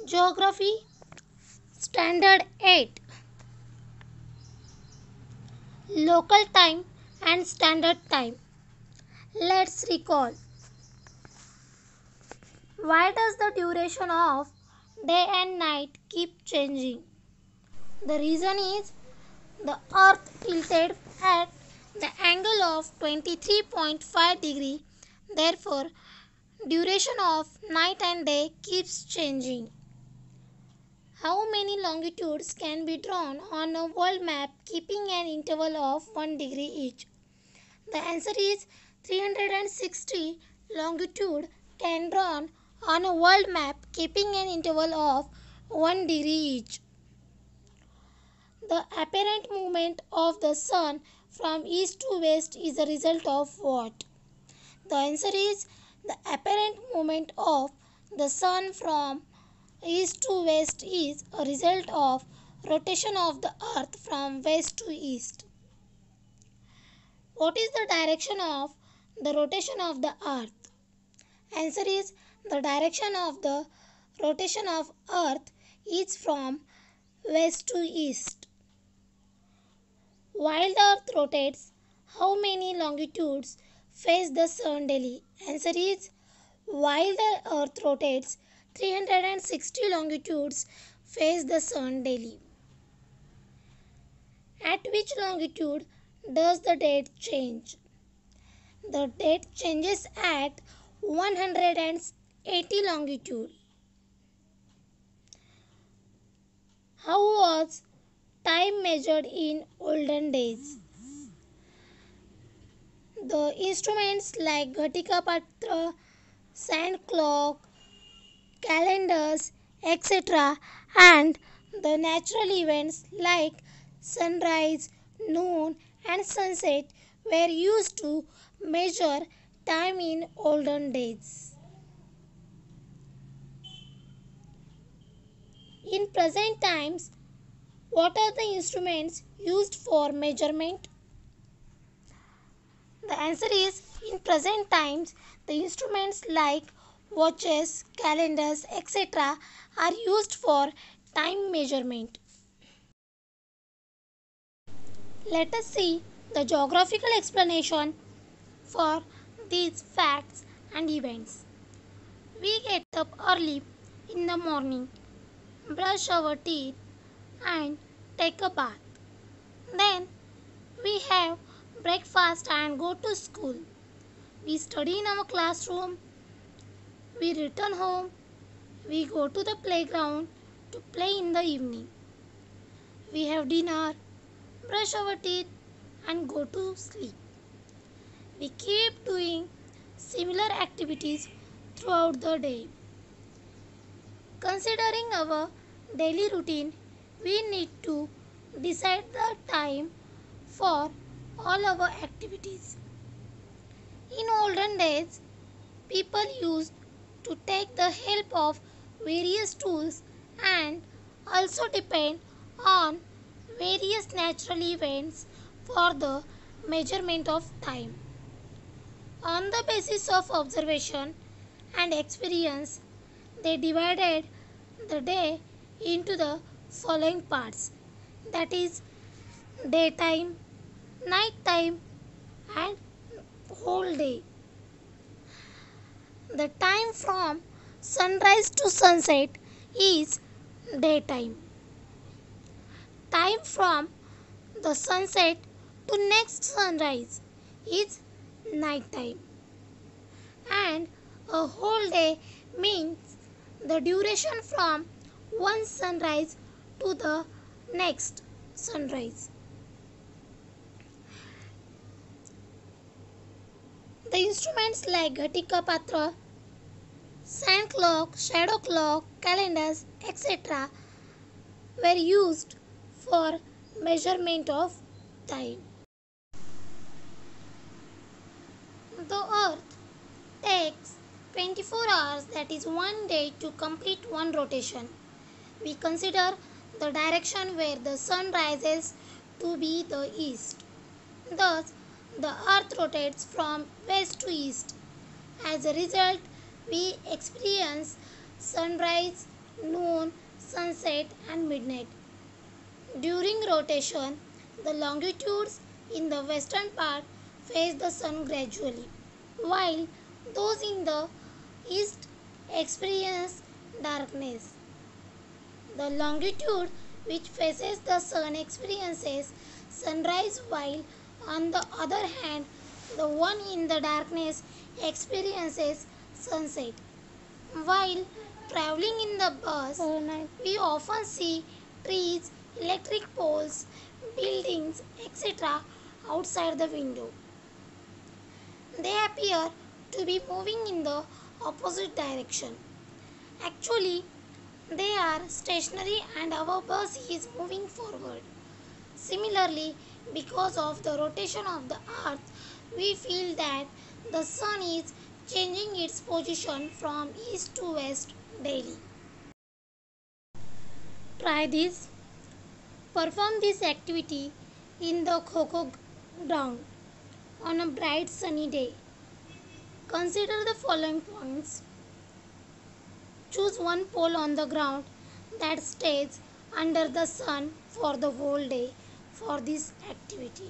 Geography Standard 8. Local time and standard time. Let's recall. Why does the duration of day and night keep changing? The reason is the earth tilted at the angle of 23.5 degree. Therefore, duration of night and day keeps changing. How many longitudes can be drawn on a world map keeping an interval of 1 degree each? The answer is 360 longitude can drawn on a world map keeping an interval of 1 degree each. The apparent movement of the sun from east to west is a result of what? The answer is the apparent movement of the sun from east to west is a result of rotation of the earth from west to east. What is the direction of the rotation of the earth? Answer is the direction of the rotation of earth is from west to east. While the earth rotates, how many longitudes face the sun daily? Answer is while the earth rotates, 360 longitudes face the sun daily. At which longitude does the date change? The date changes at 180 longitude. How was time measured in olden days? The instruments like Ghatika Patra, sand clock, calendars, etc., and the natural events like sunrise, noon, and sunset were used to measure time in olden days. In present times, what are the instruments used for measurement? The answer is in present times, the instruments like watches, calendars, etc. are used for time measurement. Let us see the geographical explanation for these facts and events. We get up early in the morning, brush our teeth, and take a bath. Then we have breakfast and go to school. We study in our classroom. We return home. We go to the playground to play in the evening. We have dinner, brush our teeth, and go to sleep. We keep doing similar activities throughout the day. Considering our daily routine, we need to decide the time for all our activities. In olden days, people used to take the help of various tools and also depend on various natural events for the measurement of time. On the basis of observation and experience, they divided the day into the following parts, that is, daytime, night time, and whole day. The time from sunrise to sunset is daytime. Time from the sunset to next sunrise is night time. And a whole day means the duration from one sunrise to the next sunrise. The instruments like Ghatika Patra, sand clock, shadow clock, calendars, etc. were used for measurement of time. The earth takes 24 hours, that is one day, to complete one rotation. We consider the direction where the sun rises to be the east. Thus, the earth rotates from west to east. As a result, we experience sunrise noon, sunset, and midnight. During rotation, the longitudes in the western part face the sun gradually, while those in the east experience darkness. The longitude which faces the sun experiences sunrise, while on the other hand, the one in the darkness experiences sunset. While traveling in the bus, we often see trees, electric poles, buildings, etc. outside the window. They appear to be moving in the opposite direction. Actually, they are stationary and our bus is moving forward. Similarly, because of the rotation of the earth, we feel that the sun is changing its position from east to west daily. Try this. Perform this activity in the Kho ground on a bright sunny day. Consider the following points. Choose one pole on the ground that stays under the sun for the whole day for this activity.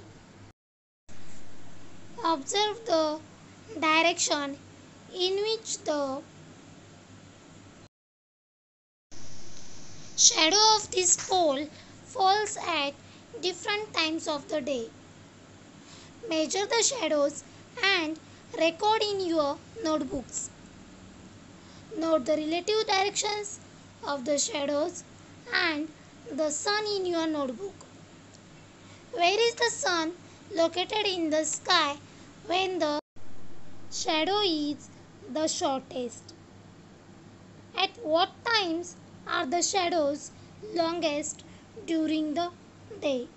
Observe the direction in which the shadow of this pole falls at different times of the day. Measure the shadows and record in your notebooks. Note the relative directions of the shadows and the sun in your notebook. Where is the sun located in the sky when the shadow is the shortest? At what times are the shadows longest during the day?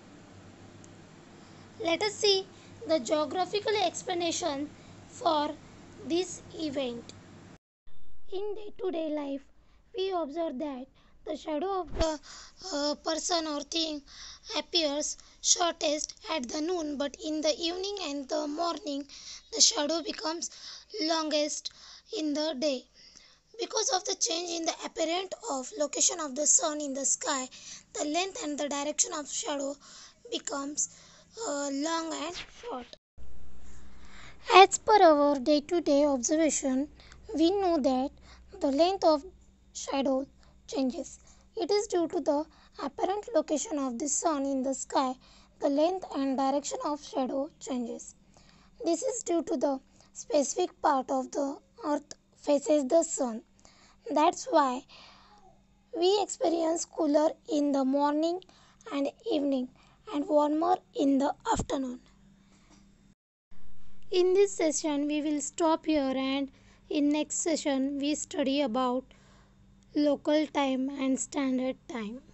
Let us see the geographical explanation for this event. In day-to-day life, we observe that the shadow of the person or thing appears shortest at the noon, but in the evening and the morning, the shadow becomes longest in the day. Because of the change in the apparent of location of the sun in the sky, the length and the direction of shadow becomes long and short. As per our day-to-day observation, we know that the length of shadow changes. It is due to the apparent location of the sun in the sky. The length and direction of shadow changes. This is due to the specific part of the earth faces the sun. That's why we experience cooler in the morning and evening and warmer in the afternoon. In this session we will stop here, and in next session we study about local time and standard time.